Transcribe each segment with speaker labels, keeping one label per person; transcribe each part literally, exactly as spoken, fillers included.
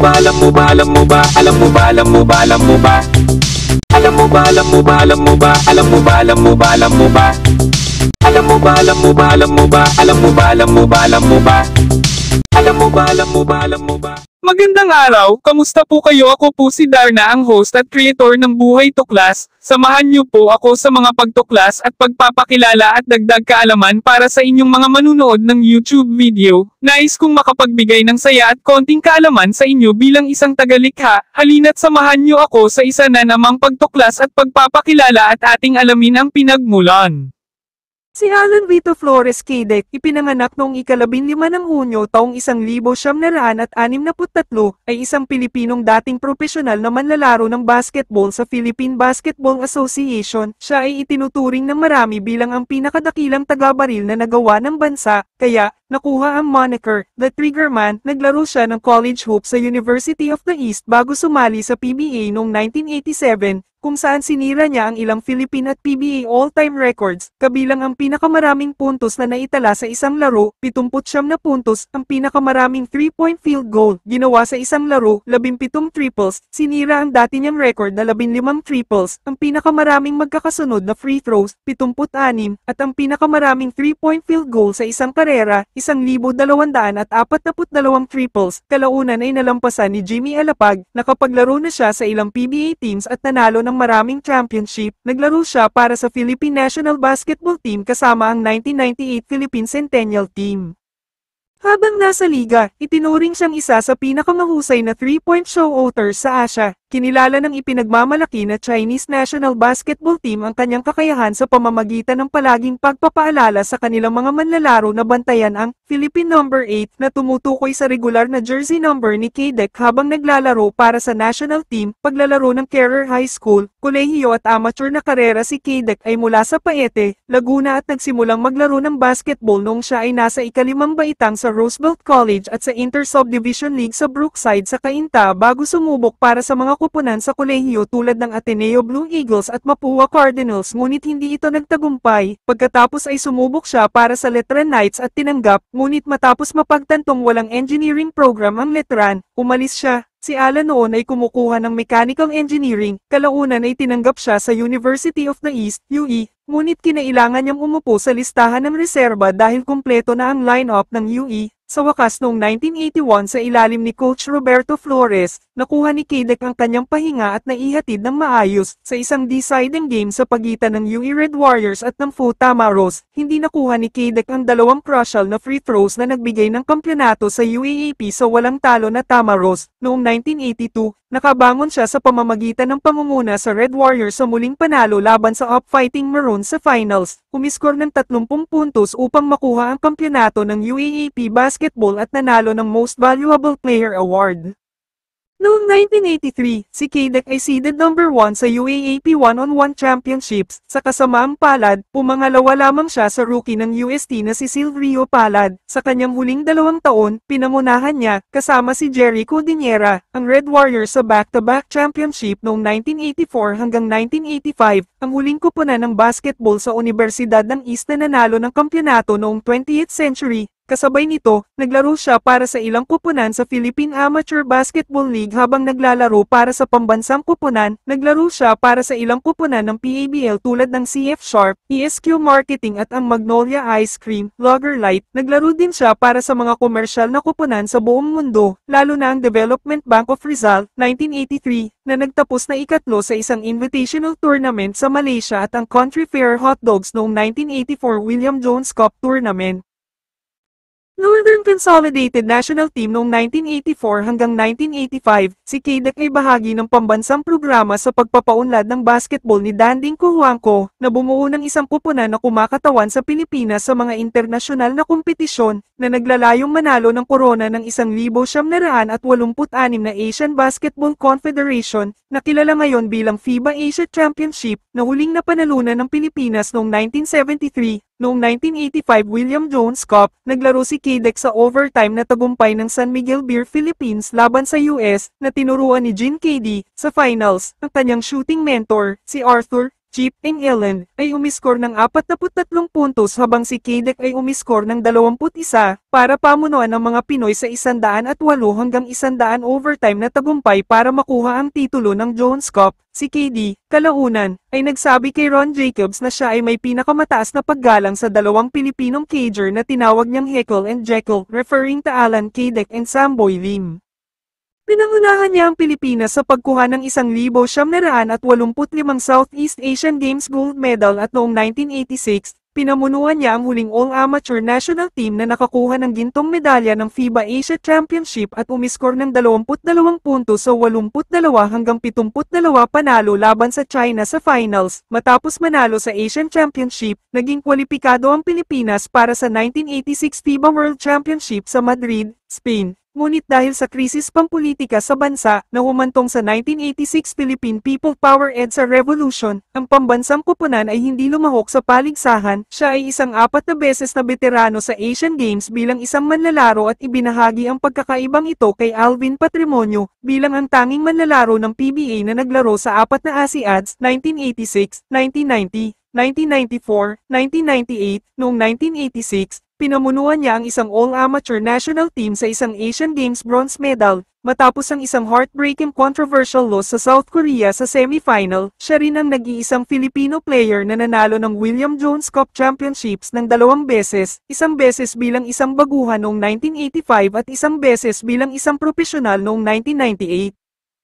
Speaker 1: ba, alam mo ba, alam mo ba, alam mo ba, alam mo ba, alam mo ba? Alam mo ba, alam mo ba, alam mo ba, alam mo ba, alam mo ba, alam mo ba? Alam mo ba, alam mo ba, alam mo ba, alam mo ba, alam mo ba, alam mo ba? Alam mo ba, alam mo ba, alam mo ba?
Speaker 2: Magandang araw, kamusta po kayo? Ako po si Darna, ang host at creator ng Buhay Tuklas. Samahan niyo po ako sa mga pagtuklas at pagpapakilala at dagdag kaalaman para sa inyong mga manunood ng YouTube video. Nais kong makapagbigay ng saya at konting kaalaman sa inyo bilang isang tagalikha. Halina't samahan niyo ako sa isa na namang pagtuklas at pagpapakilala at ating alamin ang pinagmulan.
Speaker 3: Si Alan Vito Flores Cadec, ipinanganak noong ikalabinlima ng Hunyo taong isang libo siyam na raan at anim na puttatlo, ay isang Pilipinong dating profesional na manlalaro ng basketball sa Philippine Basketball Association. Siya ay itinuturing ng marami bilang ang pinakadakilang taga-baril na nagawa ng bansa, kaya nakuha ang moniker, The Triggerman. Naglaro siya ng college hoop sa University of the East bago sumali sa P B A noong nineteen eighty-seven, kung saan sinira niya ang ilang Philippine at P B A all-time records, kabilang ang pinakamaraming puntos na naitala sa isang laro, pitungputsyam na puntos, ang pinakamaraming three-point field goal, ginawa sa isang laro, labimpitong triples, sinira ang dati niyang record na labinlimang triples, ang pinakamaraming magkakasunod na free throws, pitungput-anim, at ang pinakamaraming three-point field goal sa isang karera, isang libo dalawandaan at apatnapu't dalawang triples. Kalaunan ay nalampasan ni Jimmy Alapag, nakapaglaro na siya sa ilang P B A teams at nanalo ng maraming championship. Naglaro siya para sa Philippine National Basketball Team kasama ang nineteen ninety-eight Philippine Centennial Team. Habang nasa liga, itinuring siyang isa sa pinakamahusay na three-point shooters sa Asia. Kinilala ng ipinagmamalaki na Chinese National Basketball Team ang kanyang kakayahan sa pamamagitan ng palaging pagpapaalala sa kanilang mga manlalaro na bantayan ang Philippine number eight na tumutukoy sa regular na jersey number ni Cadec habang naglalaro para sa national team. Paglalaro ng career high school, kolehiyo at amateur na karera si Cadec ay mula sa Paete, Laguna at nagsimulang maglaro ng basketball noong siya ay nasa ikalimang baitang sa Roosevelt College at sa Inter-Subdivision League sa Brookside sa Cainta bago sumubok para sa mga kupunan sa kolehiyo tulad ng Ateneo Blue Eagles at Mapua Cardinals, ngunit hindi ito nagtagumpay. Pagkatapos ay sumubok siya para sa Letran Knights at tinanggap, ngunit matapos mapagtantong walang engineering program ang Letran, umalis siya. Si Alan noon ay kumukuha ng mechanical engineering, kalaunan ay tinanggap siya sa University of the East, U E, ngunit kinailangan niyang umupo sa listahan ng reserba dahil kumpleto na ang line-up ng U E. Sa wakas noong nineteen eighty-one sa ilalim ni Coach Roberto Flores, nakuha ni Cadec ang kanyang pahinga at naihatid ng maayos sa isang deciding game sa pagitan ng U E Red Warriors at ng Fu Tamaros. Hindi nakuha ni Cadec ang dalawang crucial na free throws na nagbigay ng kampyonato sa U A A P sa walang talo na Tamaros. Noong nineteen eighty-two, nakabangon siya sa pamamagitan ng pangunguna sa Red Warriors sa muling panalo laban sa Up-Fighting Maroons sa finals. Umiskor ng tatlumpung puntos upang makuha ang kampyonato ng U A A P Basketball at nanalo ng Most Valuable Player Award. Noong nineteen eighty-three, si Cadec ay seeded number one sa U A A P one-on-one Championships. Sa kasamaang palad, pumangalawa lamang siya sa rookie ng U S T na si Silverio Palad. Sa kanyang huling dalawang taon, pinangunahan niya, kasama si Jerry Codinera, ang Red Warriors sa back-to-back championship noong nineteen eighty-four hanggang nineteen eighty-five, ang huling kupunan ng basketball sa Universidad ng East na nanalo ng kampyonato noong twentieth century. Kasabay nito, naglaro siya para sa ilang kupunan sa Philippine Amateur Basketball League habang naglalaro para sa pambansang kupunan. Naglaro siya para sa ilang kupunan ng P A B L tulad ng C F Sharp, E S Q Marketing at ang Magnolia Ice Cream, Lager Light. Naglaro din siya para sa mga komersyal na kupunan sa buong mundo, lalo na ang Development Bank of Rizal, nineteen eighty-three, na nagtapos na ikatlo sa isang invitational tournament sa Malaysia at ang Country Fair Hot Dogs noong nineteen eighty-four William Jones Cup Tournament. Northern Consolidated National Team noong nineteen eighty-four hanggang nineteen eighty-five, si Cadec ay bahagi ng pambansang programa sa pagpapaunlad ng basketball ni Danding Cojuangco, na bumuo ng isang kupunan na kumakatawan sa Pilipinas sa mga internasyonal na kompetisyon, na naglalayong manalo ng korona ng isang libo siyam na raan at walumput anim na Asian Basketball Confederation, na kilala ngayon bilang FIBA Asia Championship, na huling napanalunan ng Pilipinas noong nineteen seventy-three. Noong nineteen eighty-five William Jones Cup, naglaro si Cadec sa overtime na tagumpay ng San Miguel Beer Philippines laban sa U S, na tinuruan ni Gene Cady. Sa finals, ang kanyang shooting mentor, si Arthur Chip England, ay umiskor ng apat na tatlong puntos habang si Kadek ay umiskor ng dalawampu't isa, para pamunuan ng mga Pinoy sa isandaan at walo hanggang isandaan overtime na tagumpay para makuha ang titulo ng Jones Cup. Si K D, kalaunan, ay nagsabi kay Ron Jacobs na siya ay may pinakamataas na paggalang sa dalawang Pilipinong cager na tinawag niyang Heckle and Jekyll, referring to Alan Kadek and Samboy Lim. Pinangunahan niya ang Pilipinas sa pagkuha ng isang libo siyam na raan at walumput limang Southeast Asian Games gold medal at noong nineteen eighty-six, pinamunuan niya ang huling all-amateur national team na nakakuha ng gintong medalya ng FIBA Asia Championship at umiskor ng dalawampu't dalawang puntos sa walumput dalawa hanggang pitumput dalawa panalo laban sa China sa finals. Matapos manalo sa Asian Championship, naging kwalipikado ang Pilipinas para sa nineteen eighty-six FIBA World Championship sa Madrid, Spain. Ngunit dahil sa krisis pampulitika sa bansa na humantong sa nineteen eighty-six Philippine People Power EDSA Revolution, ang pambansang koponan ay hindi lumahok sa paligsahan. Siya ay isang apat na beses na veterano sa Asian Games bilang isang manlalaro at ibinahagi ang pagkakaibang ito kay Alvin Patrimonio, bilang ang tanging manlalaro ng P B A na naglaro sa apat na ASIADs, nineteen eighty-six, nineteen ninety, nineteen ninety-four, nineteen ninety-eight, noong nineteen eighty-six, pinamunuan niya ang isang all-amateur national team sa isang Asian Games bronze medal. Matapos ang isang heartbreaking controversial loss sa South Korea sa semifinal, siya rin ang nag-iisang Filipino player na nanalo ng William Jones Cup Championships ng dalawang beses, isang beses bilang isang baguhan noong nineteen eighty-five at isang beses bilang isang profesional noong nineteen ninety-eight.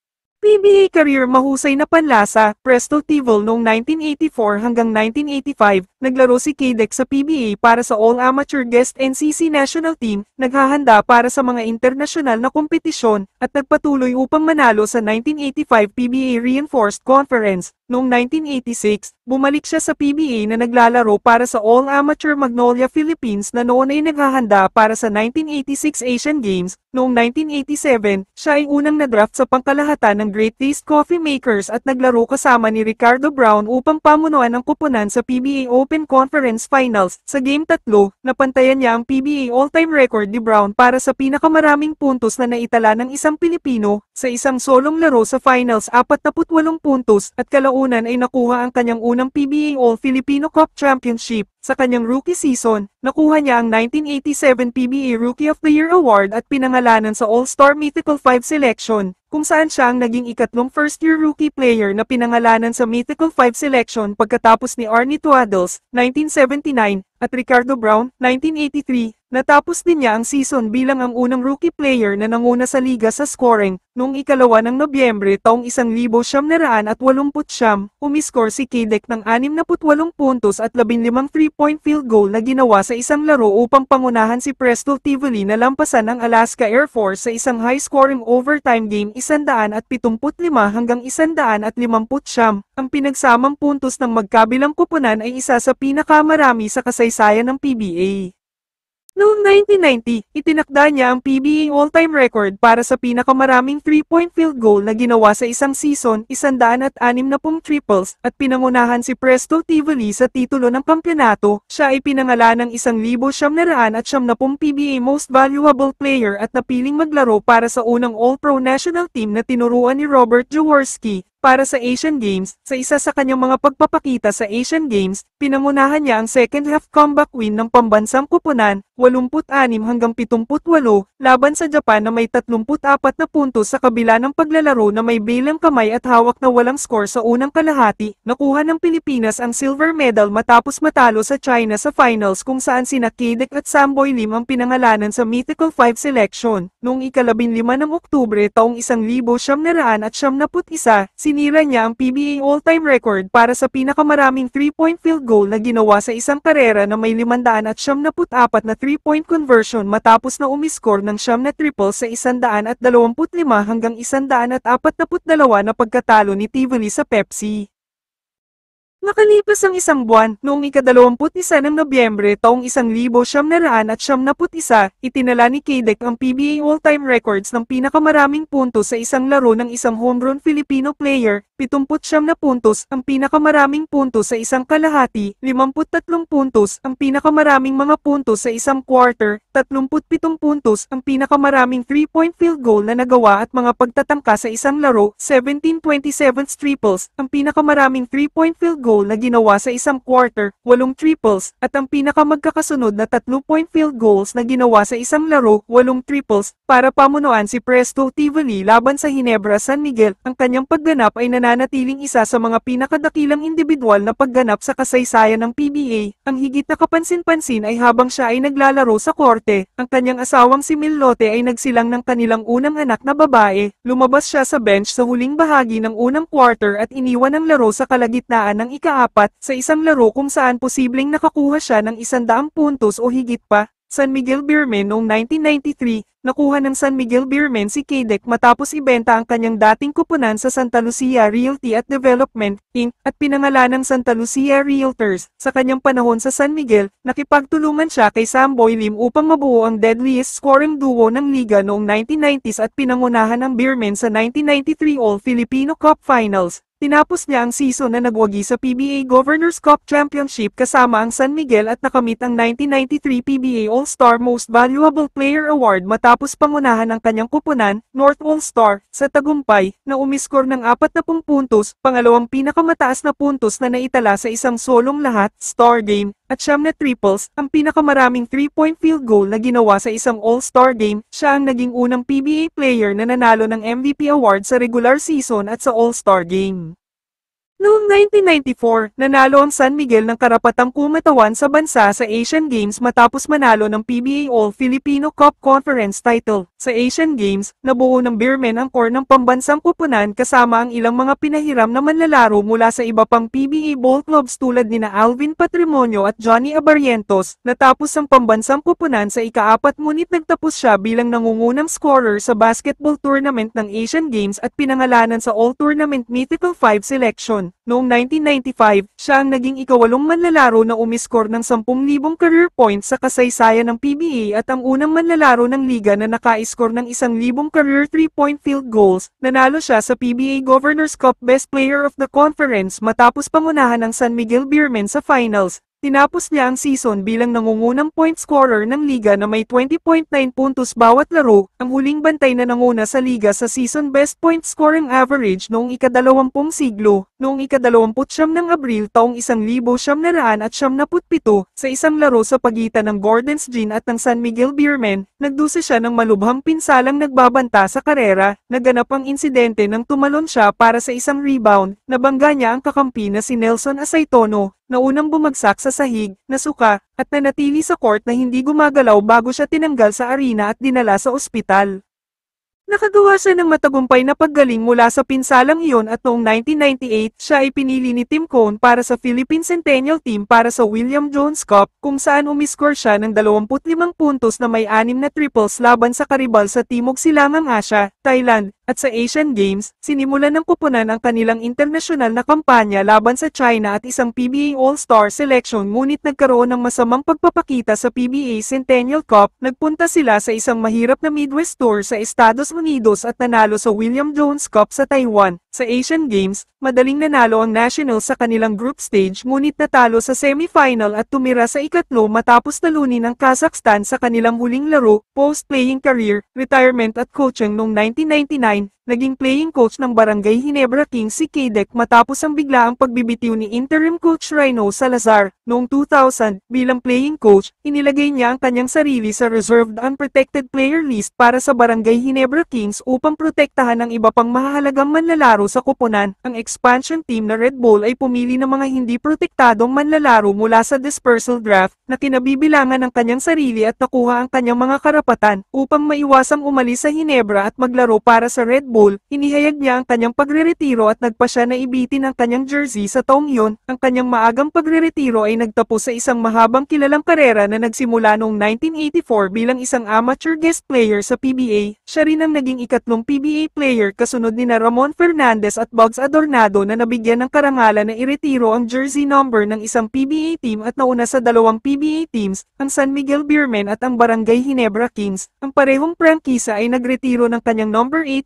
Speaker 3: P B A career mahusay na panlasa, Presto Tivol noong nineteen eighty-four hanggang nineteen eighty-five, naglaro si Kadek sa P B A para sa All-Amateur Guest N C C National Team, naghahanda para sa mga internasyonal na kompetisyon, at nagpatuloy upang manalo sa nineteen eighty-five P B A Reinforced Conference. Noong nineteen eighty-six, bumalik siya sa P B A na naglalaro para sa All-Amateur Magnolia Philippines na noon ay naghahanda para sa nineteen eighty-six Asian Games. Noong nineteen eighty-seven, siya ay unang nadraft sa pangkalahatan ng Great Taste Coffee Makers at naglaro kasama ni Ricardo Brown upang pamunuan ang koponan sa P B A Open Conference Finals. Sa Game tatlo, napantayan niya ang P B A all-time record ni Brown para sa pinakamaraming puntos na naitala ng isang Pilipino, sa isang solong laro sa finals apat na walong puntos, at kalaunan ay nakuha ang kanyang unang P B A All-Filipino Cup Championship. Sa kanyang rookie season, nakuha niya ang nineteen eighty-seven P B A Rookie of the Year Award at pinangalanan sa All-Star Mythical five selection, kung saan siya ang naging ikatlong first-year rookie player na pinangalanan sa Mythical five selection pagkatapos ni Arnie Tuadles, nineteen seventy-nine, at Ricardo Brown, nineteen eighty-three. Natapos din niya ang season bilang ang unang rookie player na nanguna sa liga sa scoring. Noong ikalawa ng Nobyembre taong isang libo siyam na raan at walumput siyam, umiskor si Kadek ng anim na walong puntos at labinlimang three-point field goal na ginawa sa isang laro upang pangunahan si Presto Tivoli na lampasan ang Alaska Air Force sa isang high-scoring overtime game isandaan at pitumput lima hanggang isandaan at limamput siyam. Ang pinagsamang puntos ng magkabilang koponan ay isa sa pinakamarami sa kasaysayan ng P B A. Noong nineteen ninety, itinakda niya ang P B A all-time record para sa pinakamaraming three-point field goal na ginawa sa isang season, isandaan at anim na pung triples, at pinangunahan si Presto Tivoli sa titulo ng kampyonato. Siya ay pinangalan ng isang libo siyam na raan at siyam na pung P B A Most Valuable Player at napiling maglaro para sa unang All-Pro National Team na tinuruan ni Robert Jaworski. Para sa Asian Games, sa isa sa kanyang mga pagpapakita sa Asian Games, pinangunahan niya ang second half comeback win ng pambansang koponan, walumput anim hanggang pitumput walo, laban sa Japan na may tatlumput apat na puntos sa kabila ng paglalaro na may bilang kamay at hawak na walang score sa unang kalahati. Nakuha ng Pilipinas ang silver medal matapos matalo sa China sa finals kung saan sina Kadek at Samboy Lim ang pinangalanan sa Mythical five selection. Noong ikalabinlima ng Oktubre taong isang libo siyam na raan at siyam naput isa, sinira niya ang P B A all-time record para sa pinakamaraming three-point field goal na ginawa sa isang karera na may limandaan at siyam naput apat na three-point conversion matapos na umiskor ng siyam na triples sa isandaan at dalawamput lima hanggang isandaan at apat naput dalawa na pagkatalo ni Tivoli sa Pepsi. Nakalipas ang isang buwan, noong ikadalawamput isa ng Nobyembre taong isang libo siyam na raan at siyam naput isa, itinala ni Kadek ang P B A all-time records ng pinakamaraming puntos sa isang laro ng isang homegrown Filipino player, pitumput siyam na puntos, ang pinakamaraming puntos sa isang kalahati, limamput tatlong puntos, ang pinakamaraming mga puntos sa isang quarter, tatlumput pitong puntos, ang pinakamaraming three-point field goal na nagawa at mga pagtatangka sa isang laro, seventeen twenty-seven triples, ang pinakamaraming three-point field goal na ginawa sa isang quarter, eight triples, at ang pinakamagkakasunod na three-point field goals na ginawa sa isang laro, eight triples, para pamunuan si Presto Tivoli laban sa Ginebra San Miguel. Ang kanyang pagganap ay nananatiling isa sa mga pinakadakilang individual na pagganap sa kasaysayan ng P B A. Ang higit na kapansin-pansin ay habang siya ay naglalaro sa korte, ang kanyang asawang si Milote ay nagsilang ng kanilang unang anak na babae. Lumabas siya sa bench sa huling bahagi ng unang quarter at iniwan ang laro sa kalagitnaan ng ikaapat, sa isang laro kung saan posibleng nakakuha siya ng isandaang puntos o higit pa. San Miguel Beermen noong nineteen ninety-three, nakuha ng San Miguel Beermen si Kadek matapos ibenta ang kanyang dating kupunan sa Santa Lucia Realty at Development, Incorporated, at pinangalan ng Santa Lucia Realtors. Sa kanyang panahon sa San Miguel, nakipagtulungan siya kay Sam Boy Lim upang mabuo ang deadliest scoring duo ng liga noong nineteen nineties at pinangunahan ang Beermen sa nineteen ninety-three All-Filipino Cup Finals. Tinapos niya ang season na nagwagi sa P B A Governors Cup Championship kasama ang San Miguel at nakamit ang nineteen ninety-three P B A All-Star Most Valuable Player Award matapos pangunahan ang kanyang kupunan, North All-Star, sa tagumpay, na umiskor ng forty puntos, pangalawang pinakamataas na puntos na naitala sa isang solong lahat, Star Game, at siyam na triples, ang pinakamaraming three-point field goal na ginawa sa isang All-Star Game. Siya ang naging unang P B A player na nanalo ng M V P award sa regular season at sa All-Star Game. Noong nineteen ninety-four, nanalo ang San Miguel ng karapatang kumatawan sa bansa sa Asian Games matapos manalo ng P B A All-Filipino Cup Conference title. Sa Asian Games, nabuo ng Beermen ang core ng pambansang kupunan kasama ang ilang mga pinahiram na manlalaro mula sa iba pang P B A ball clubs tulad nina Alvin Patrimonio at Johnny Abarrientos. Natapos ang pambansang kupunan sa ikaapat ngunit nagtapos siya bilang nangungunang scorer sa basketball tournament ng Asian Games at pinangalanan sa All-Tournament Mythical five selection. Noong nineteen ninety-five, siya ang naging ikawalong manlalaro na umiskor ng ten thousand career points sa kasaysayan ng P B A at ang unang manlalaro ng liga na nakaiskor ng one thousand career three-point field goals. Nanalo siya sa P B A Governors Cup Best Player of the Conference matapos pangunahan ng San Miguel Beermen sa finals. Tinapos niya ang season bilang nangungunang point scorer ng liga na may twenty point nine puntos bawat laro, ang huling bantay na nanguna sa liga sa season best point scoring average noong ikadalawampung siglo. Noong ikadalawamput siyam ng Abril taong isang libo siyam na raan at siyam naput pito, sa isang laro sa pagitan ng Gordon's Gin at ng San Miguel Beermen, nagdusa siya ng malubhang pinsalang nagbabanta sa karera. Naganap ang insidente nang tumalon siya para sa isang rebound, nabangga niya ang kakampi na si Nelson Asaytono, na unang bumagsak sa sahig, nasuka, at nanatili sa court na hindi gumagalaw bago siya tinanggal sa arena at dinala sa ospital. Nakagawa siya ng matagumpay na paggaling mula sa pinsalang iyon at noong nineteen ninety-eight, siya ay pinili ni Tim Cone para sa Philippine Centennial Team para sa William Jones Cup, kung saan umiskor siya ng dalawampu't limang puntos na may anim na triples laban sa karibal sa Timog Silangang Asya, Thailand. At sa Asian Games, sinimulan ng kupunan ang kanilang internasyonal na kampanya laban sa China at isang P B A All-Star Selection ngunit nagkaroon ng masamang pagpapakita sa P B A Centennial Cup. Nagpunta sila sa isang mahirap na Midwest Tour sa Estados Unidos at nanalo sa William Jones Cup sa Taiwan. Sa Asian Games, madaling nanalo ang Nationals sa kanilang group stage ngunit natalo sa semifinal at tumira sa ikatlo matapos talunin ang Kazakhstan sa kanilang huling laro. Post-playing career, retirement at coaching noong nineteen ninety-nine, naging playing coach ng Barangay Ginebra Kings si Kadek matapos ang biglaang pagbibitiw ni interim coach Rhino Salazar. Noong two thousand, bilang playing coach, inilagay niya ang kanyang sarili sa reserved unprotected player list para sa Barangay Ginebra Kings upang protektahan ang iba pang mahahalagang manlalaro sa koponan. Ang expansion team na Red Bull ay pumili ng mga hindi protektadong manlalaro mula sa dispersal draft na kinabibilangan ng kanyang sarili at nakuha ang kanyang mga karapatan upang maiwasang umalis sa Ginebra at maglaro para sa Red Bull. Inihayag niya ang kanyang pagreretiro at nagpa siya na ibitin ang kanyang jersey sa taong iyon. Ang kanyang maagang pagreretiro ay nagtapos sa isang mahabang kilalang karera na nagsimula noong nineteen eighty-four bilang isang amateur guest player sa P B A. Siya rin ang naging ikatlong P B A player kasunod ni na Ramon Fernandez at Bugs Adornado na nabigyan ng karangalan na iretiro ang jersey number ng isang P B A team at nauna sa dalawang P B A teams, ang San Miguel Beermen at ang Barangay Ginebra Kings. Ang parehong prangkisa ay nagretiro ng kanyang number eight jersey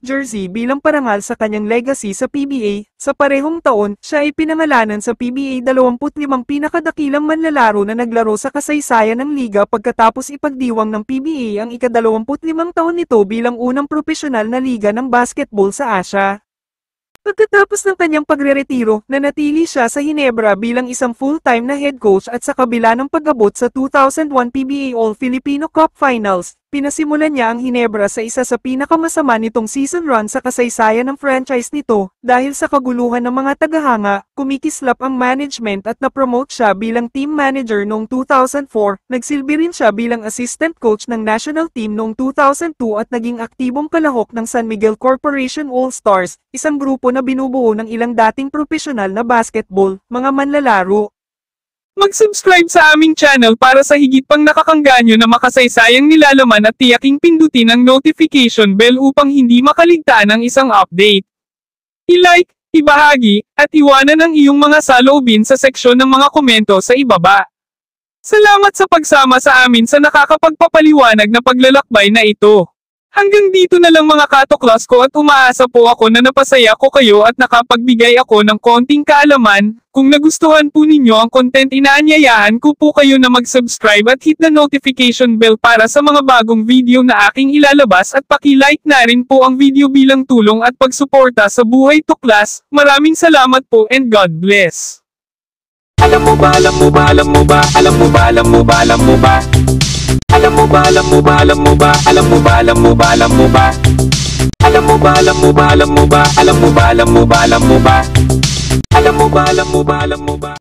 Speaker 3: trophy bilang parangal sa kanyang legacy sa P B A. Sa parehong taon, siya ay pinangalanan sa P B A dalawampu't limang pinakadakilang manlalaro na naglaro sa kasaysayan ng liga pagkatapos ipagdiwang ng P B A ang ikadalawampu't limang taon nito bilang unang propesyonal na liga ng basketball sa Asya. Pagkatapos ng kanyang pagreretiro, nanatili siya sa Hinebra bilang isang full-time na head coach at sa kabila ng pag-abot sa two thousand one P B A All-Filipino Cup Finals, pinasimulan niya ang Hinebra sa isa sa pinakamasama nitong season run sa kasaysayan ng franchise nito. Dahil sa kaguluhan ng mga tagahanga, kumikislap ang management at na-promote siya bilang team manager noong two thousand four, nagsilbi rin siya bilang assistant coach ng national team noong two thousand two at naging aktibong kalahok ng San Miguel Corporation All-Stars, isang grupo na binubuo ng ilang dating profesional na basketball, mga manlalaro.
Speaker 2: Mag-subscribe sa aming channel para sa higit pang nakakangganyo na makasaysayang nilalaman at tiyaking pindutin ang notification bell upang hindi makaligtaan ang isang update. I-like, ibahagi, at iwanan ang iyong mga saloobin sa seksyon ng mga komento sa ibaba. Salamat sa pagsama sa amin sa nakakapagpapaliwanag na paglalakbay na ito. Hanggang dito na lang mga katuklas ko at umaasa po ako na napasaya ko kayo at nakapagbigay ako ng konting kaalaman. Kung nagustuhan po ninyo ang content, inaanyayahan ko po kayo na mag-subscribe at hit the notification bell para sa mga bagong video na aking ilalabas at paki-like na rin po ang video bilang tulong at pagsuporta sa Buhay Tuklas. Maraming salamat po and God bless.
Speaker 1: Alam mo ba, alam mo ba, alam mo ba, alam mo ba, alam mo ba, alam mo ba? Alam mo ba, alam mo ba, alam mo ba, alam mo ba, alam mo ba, alam mo ba? Alam mo ba, alam mo ba, alam mo ba, alam mo ba, alam mo ba, alam mo ba? Alam mo ba, alam mo ba, alam mo ba?